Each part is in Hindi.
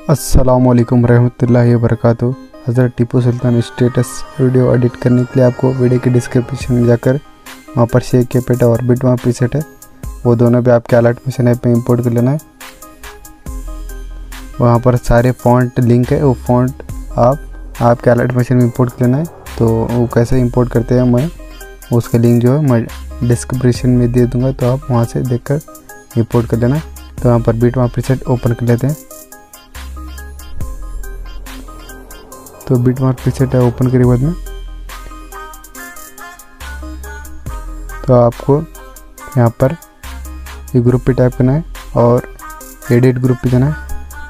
अस्सलामुअलैकुम रहमतुल्लाहि व बरकातुहू। हज़रत Tipu Sultan status video edit करने के लिए आपको वीडियो के डिस्क्रिप्शन में जाकर वहाँ पर शेख के पेटा और बिटमार्क प्रीसेट है, वो दोनों भी आपके अलर्ट मोशन ऐप में इंपोर्ट कर लेना है। वहाँ पर सारे फ़ॉन्ट लिंक है, वो फ़ॉन्ट आपके अलर्ट मोशन में इंपोर्ट कर लेना है। तो वो कैसे इंपोर्ट करते हैं मैं उसका लिंक जो है मैं डिस्क्रिप्शन में दे दूँगा, तो आप वहाँ से देखकर इंपोर्ट कर लेना। तो यहाँ पर बिटमार्क प्रीसेट ओपन कर लेते हैं। तो बिटमार्क प्रीसेट है ओपन करे बाद में तो आपको यहाँ पर ये ग्रुप पे टाइप करना है और एडिट ग्रुप पे जाना है।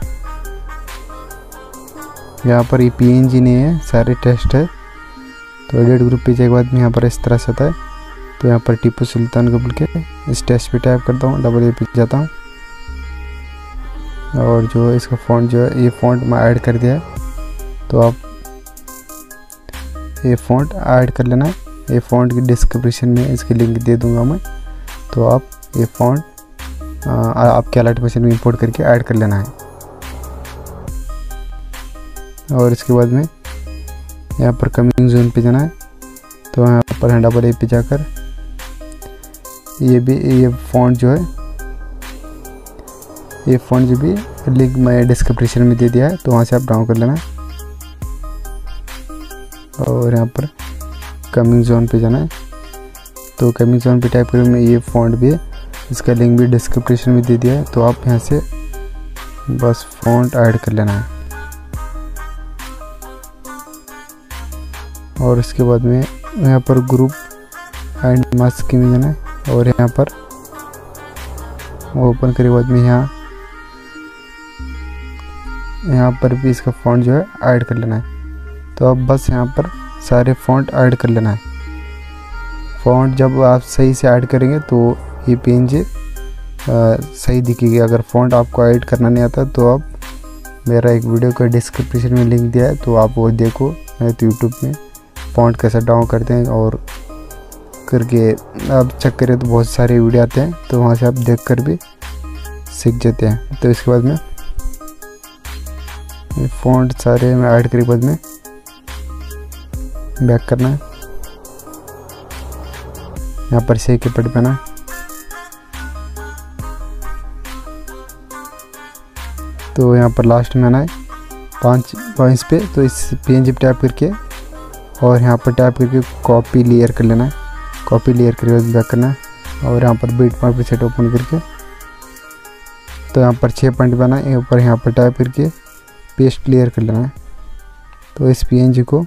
यहाँ पर ये PNG नहीं है, सारे टेस्ट है। तो एडिट ग्रुप पे जाने के बाद में यहाँ पर इस तरह से आता है। तो यहाँ पर टीपू सुल्तान को बोल के इस टेस्ट पे टाइप करता हूँ, डबल ए पे जाता हूँ और जो इसका फ़ॉन्ट जो है ये फ़ॉन्ट मैं ऐड कर दिया है। तो आप ये फ़ॉन्ट ऐड कर लेना है। ये फ़ॉन्ट की डिस्क्रिप्शन में इसकी लिंक दे दूंगा मैं, तो आप ये फ़ॉन्ट आपके अलर्ट मोशन में इंपोर्ट करके ऐड कर लेना है। और इसके बाद में यहाँ पर कमिंग जोन पे जाना है। तो यहाँ पर डबल ए पे जाकर ये फ़ॉन्ट जो है ये फ़ॉन्ट जो भी लिंक मैं डिस्क्रिप्शन में दे दिया है, तो वहाँ से आप डाउन कर लेना है। और यहाँ पर कमिंग जोन पे जाना है। तो कमिंग जोन पे टाइप करें, मैं ये फ़ॉन्ट भी है, इसका लिंक भी डिस्क्रिप्शन में दे दिया है। तो आप यहाँ से बस फ़ॉन्ट ऐड कर लेना है। और इसके बाद में यहाँ पर ग्रुप एंड मास्क में जाना है और यहाँ पर ओपन करे बाद में यहाँ पर भी इसका फ़ॉन्ट जो है ऐड कर लेना है। तो अब बस यहाँ पर सारे फ़ॉन्ट ऐड कर लेना है। फ़ॉन्ट जब आप सही से ऐड करेंगे तो ये PNG सही दिखेगी। अगर फ़ॉन्ट आपको ऐड करना नहीं आता तो आप मेरा एक वीडियो का डिस्क्रिप्शन में लिंक दिया है, तो आप वो देखो। मैं तो यूट्यूब में फ़ॉन्ट कैसे डाउन करते हैं और करके आप चेक करें तो बहुत सारे वीडियो आते हैं, तो वहाँ से आप देख कर भी सीख जाते हैं। तो इसके बाद में ये फ़ॉन्ट सारे में ऐड करे बाद में बैक करना है। यहाँ पर शेख के पेट पे तो यहाँ पर लास्ट में आना है 5 पॉइंट्स पे। तो इस PNG पे टैप करके और यहाँ पर टैप करके कॉपी लेयर कर लेना है। कॉपी लेयर करके बैक करना है और यहाँ पर बिटमार्क प्रीसेट ओपन करके तो यहाँ पर 6 पॉइंट बनाना है। ऊपर यहाँ पर टैप करके पेस्ट लेयर कर लेना है। तो इस PNG को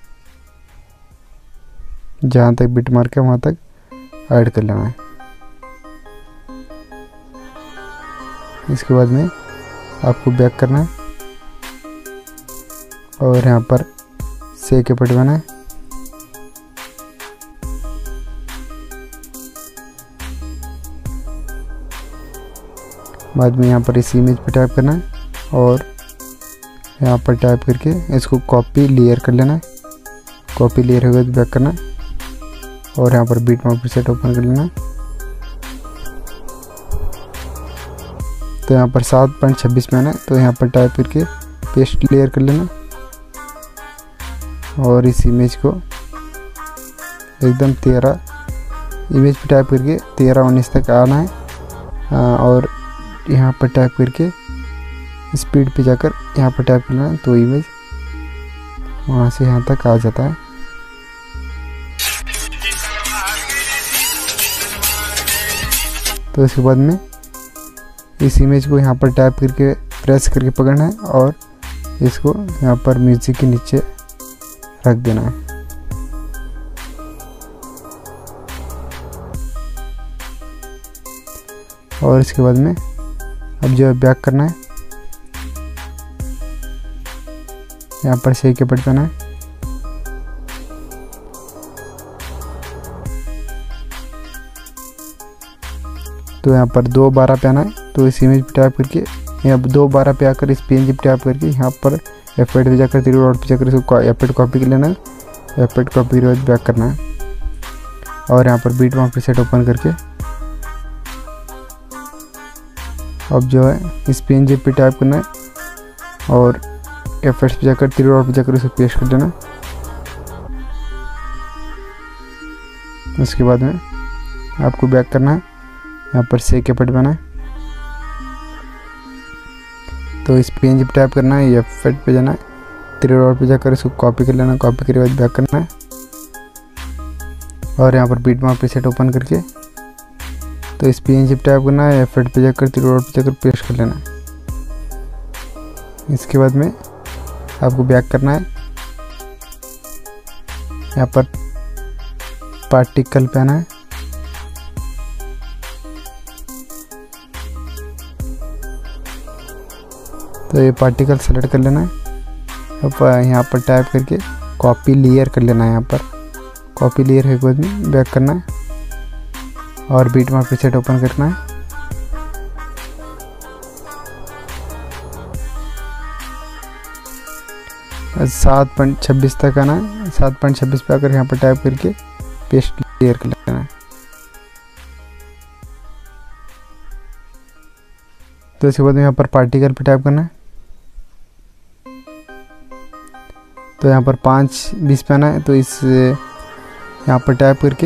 जहाँ तक बिटमार्क है वहाँ तक ऐड कर लेना है। इसके बाद में आपको बैक करना है और यहाँ पर शेख के पेट बनाना है। बाद में यहाँ पर इस इमेज पे टाइप करना है और यहाँ पर टाइप करके इसको कॉपी लेयर कर लेना है। कॉपी लेयर हो गया तो बैक करना है और यहाँ पर बिटमार्क प्रीसेट ओपन कर लेना है। तो यहाँ पर 7.26 में आना है। तो यहाँ पर टाइप करके पेस्ट लेयर कर लेना और इस इमेज को एकदम 13 इमेज पे टाइप करके 13-19 तक आना है। और यहाँ पर टाइप करके स्पीड पे जाकर यहाँ पर टाइप कर लेना, तो इमेज वहाँ से यहाँ तक आ जाता है। तो इसके बाद में इस इमेज को यहाँ पर टाइप करके प्रेस करके पकड़ना है और इसको यहाँ पर म्यूजिक के नीचे रख देना है। और इसके बाद में अब जो बैक करना है, यहाँ पर शेख के पेट करना है। तो यहाँ पर 2:12 पे आना है। तो इस इमेज पे टाइप करके यहाँ 2:12 पे आकर इस PNG पे टाइप करके यहाँ पर F8 पे जाकर 3 डॉट पे जाकर इसको F8 कॉपी कर लेना है। F8 कॉपी के बाद बैक करना है और यहाँ पर बिटमार्क प्रीसेट ओपन करके अब जो है इस PNG पे टाइप करना है और एफर्ट्स पे जाकर 3 डॉट पे जाकर उसे पेस्ट कर देना। उसके बाद में आपको बैक करना है, यहाँ पर सेव के बटन है तो इस पेज पे टैप करना है, एफर्ट पे जाना है, 3 डॉट पे जाकर इसको कॉपी कर लेना। कॉपी करने के बाद बैक करना है और यहाँ पर बिटमार्क प्रीसेट ओपन करके तो इस पेज पे टैप करना है, एफर्ट पे जाकर 3 डॉट पे जाकर पेस्ट कर लेना है। इसके बाद में आपको बैक करना है, यहाँ पर पार्टिकल पे आना है, तो ये पार्टिकल सेलेक्ट कर लेना है। अब यहाँ पर टाइप करके कॉपी लेयर कर लेना है। यहाँ पर कॉपी लेयर के बाद में बैक करना है और बिटमार्क प्रीसेट ओपन करना है। 7.26 तक आना है। 7.26 पे आकर यहाँ पर टाइप करके पेस्ट क्लियर कर लेना है। तो इसके बाद यहाँ पर पार्टिकल पे टाइप करना है, तो यहाँ पर 5.20 पे आना है। तो इस यहाँ पर टाइप करके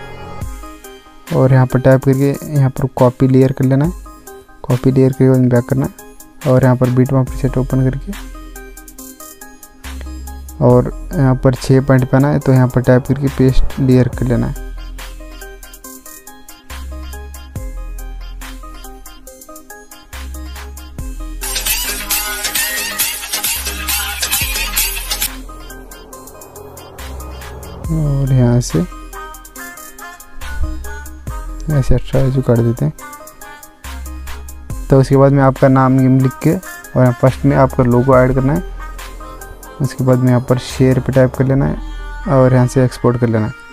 और यहाँ पर टाइप करके यहाँ पर कॉपी लेयर कर लेना है। कॉपी लेयर के बाद बैक करना है और यहाँ पर बिटमार्क प्रीसेट ओपन करके और यहाँ पर 6 पॉइंट पे आना है। तो यहाँ पर टाइप करके पेस्ट लेयर कर लेना है। और यहाँ से ऐसे एक्स्ट्रा जो कर देते हैं। तो उसके बाद में आपका नाम लिख के और यहाँ फर्स्ट में आपका लोगो ऐड करना है। उसके बाद में यहाँ पर शेयर पे टाइप कर लेना है और यहाँ से एक्सपोर्ट कर लेना है।